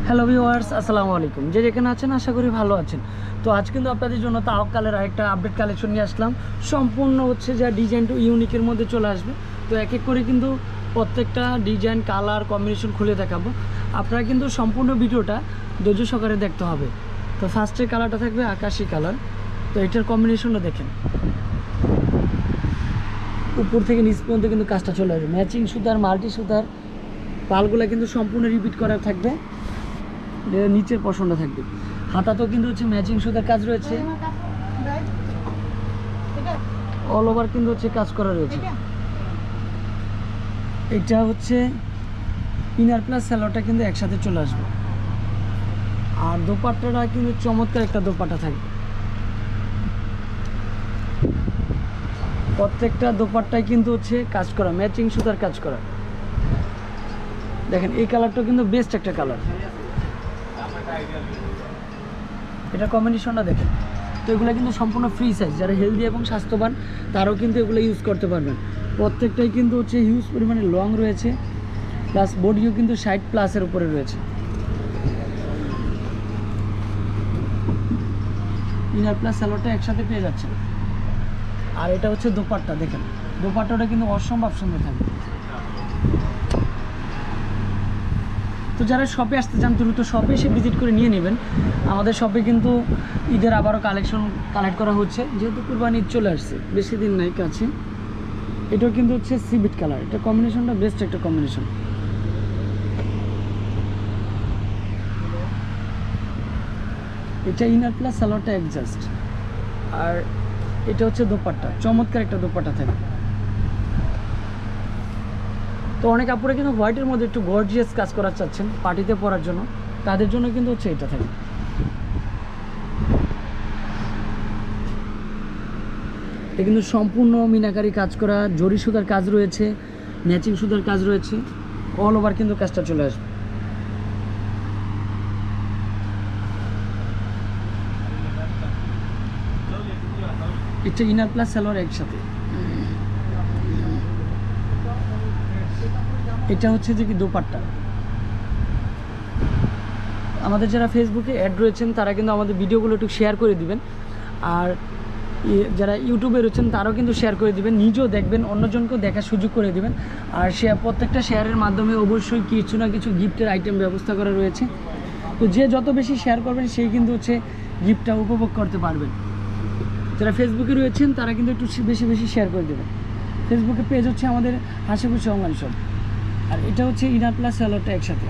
Hello viewers, আসসালামু আলাইকুম। যে যেখানে আছেন আশা করি ভালো আছেন। তো আজ কিন্তু আপনাদের জন্য তাওয়াক্কালের আরেকটা আপডেট কালেকশন নিয়ে আসলাম। সম্পূর্ণ হচ্ছে যা ডিজাইন টু ইউনিকের মধ্যে চলে আসবে। তো এক এক করে কিন্তু প্রত্যেকটা ডিজাইন কালার কম্বিনেশন খুলে দেখাবো। আপনারা কিন্তু সম্পূর্ণ ভিডিওটা ধৈর্য সহকারে দেখতে হবে। তো ফার্স্টের কালারটা থাকবে আকাশি কালার। তো এটার কম্বিনেশনটা দেখেন, উপর থেকে নিচ পর্যন্ত কিন্তু কাজটা চলে আসবে। ম্যাচিং সুতার, মাল্টি সুতার পালগুলো কিন্তু সম্পূর্ণ রিপিট করা থাকবে। নিচের পশনটা থাকবে, হাতাতেও কিন্তু হচ্ছে ম্যাচিং সুতার কাজ রয়েছে। অল ওভার কিন্তু হচ্ছে কাজ করা রয়েছে। এটা হচ্ছে ইনার প্লাস স্যালোটা কিন্তু একসাথে চলে আসবে। আর দোপাট্টাটা কিন্তু চমৎকার একটা দোপাট্টা থাকবে। প্রত্যেকটা দোপাট্টায় কিন্তু হচ্ছে কাজ করা, ম্যাচিং সুতার কাজ করা। দেখেন এই কালারটা কিন্তু বেস্ট একটা কালার। এটা কম্বিনেশনটা দেখেন। তো এগুলো কিন্তু সম্পূর্ণ ফ্রি সাইজ, যারা হেলদি এবং স্বাস্থ্যবান তারাও কিন্তু এগুলো ইউজ করতে পারবেন। প্রত্যেকটাই কিন্তু হচ্ছে হিউজ পরিমাণে লং রয়েছে, প্লাস বডিও কিন্তু 60+ উপরে রয়েছে। ইনার প্লাস স্যালোটা একসাথে পেয়ে যাচ্ছেন। আর এটা হচ্ছে দোপাট্টা, দেখেন দোপাট্টাটা কিন্তু অসম্ভব সুন্দর থাকবে। তো যারা শপে আসতে চান দ্রুত শপে এসে ভিজিট করে নিয়ে নেবেন। আমাদের শপে কিন্তু ঈদের আবারও কালেকশন কালেক্ট করা হচ্ছে, যেহেতু কুরবানি ঈদ চলে আসছে, বেশি দিন নাই কাছে। এটাও কিন্তু হচ্ছে সিবিট কালার। এটা কম্বিনেশনটা বেস্ট একটা কম্বিনেশন। এটা ইনার প্লাস সালোয়ারটা অ্যাডজাস্ট। আর এটা হচ্ছে দোপাট্টা, চমৎকার একটা দোপাট্টা থাকে। তো অনেক আপুরে কিন্তু হোয়াইটের মধ্যে একটু গর্জিয়াস কাজ করা চাচ্ছেন পার্টিতে পরার জন্য, তাদের জন্য কিন্তু হচ্ছে এটা থাকে। এটা কিন্তু সম্পূর্ণ মিনাকারি কাজ করা, জরি সুতার কাজ রয়েছে, ম্যাচিং সুতার কাজ রয়েছে। অল ওভার কিন্তু কাজটা চলে আসবে। এটা ইনার প্লাস সালোয়ার একসাথে। এটা হচ্ছে যে কি দোপাট্টা। আমাদের যারা ফেসবুকে অ্যাড রয়েছেন তারা কিন্তু আমাদের ভিডিওগুলো একটু শেয়ার করে দিবেন। আর যারা ইউটিউবে রয়েছেন তারাও কিন্তু শেয়ার করে দিবেন, নিজেও দেখবেন, অন্যজনকেও দেখার সুযোগ করে দিবেন। আর প্রত্যেকটা শেয়ারের মাধ্যমে অবশ্যই কিছু না কিছু গিফটের আইটেম ব্যবস্থা করা রয়েছে। তো যে যত বেশি শেয়ার করবেন সেই কিন্তু হচ্ছে গিফটটা উপভোগ করতে পারবেন। যারা ফেসবুকে রয়েছেন তারা কিন্তু একটু বেশি বেশি শেয়ার করে দেবেন। ফেসবুকে পেজ হচ্ছে আমাদের হাসিখুশি অনলাইন শপ। আর এটা হচ্ছে ইনার প্লাস স্যালোয়ারটা একসাথে।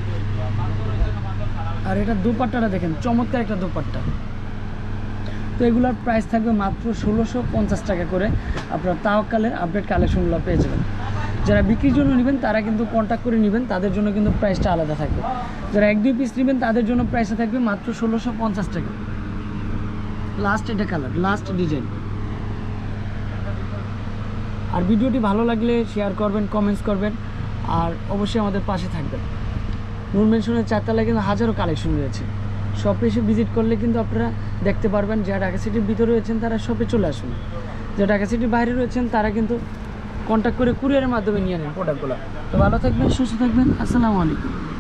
আর এটা দোপাট্টাটা দেখেন, চমৎকার একটা দোপাট্টা। তো এগুলোর প্রাইস থাকবে মাত্র 1650 টাকা করে। আপনার তাওয়াক্কালের আপডেট কালেকশনগুলো পেয়ে যাবেন। যারা বিক্রির জন্য নেবেন তারা কিন্তু কন্ট্যাক্ট করে নেবেন, তাদের জন্য কিন্তু প্রাইসটা আলাদা থাকবে। যারা 1-2 পিস নেবেন তাদের জন্য প্রাইসটা থাকবে মাত্র 1650 টাকা। লাস্ট এটা কালার, লাস্ট ডিজাইন। আর ভিডিওটি ভালো লাগলে শেয়ার করবেন, কমেন্টস করবেন, আর অবশ্যই আমাদের পাশে থাকবেন। নূর মেনশনের 4 তলায় কিন্তু হাজারো কালেকশন রয়েছে। শপে এসে ভিজিট করলে কিন্তু আপনারা দেখতে পারবেন। যারা ঢাকা সিটির ভিতরে রয়েছেন তারা শপে চলে আসুন, যারা ঢাকা সিটির বাইরে রয়েছেন তারা কিন্তু কন্ট্যাক্ট করে কুরিয়ারের মাধ্যমে নিয়ে নেন প্রোডাক্টগুলো। তো ভালো থাকবেন, সুস্থ থাকবেন। আসসালামু আলাইকুম।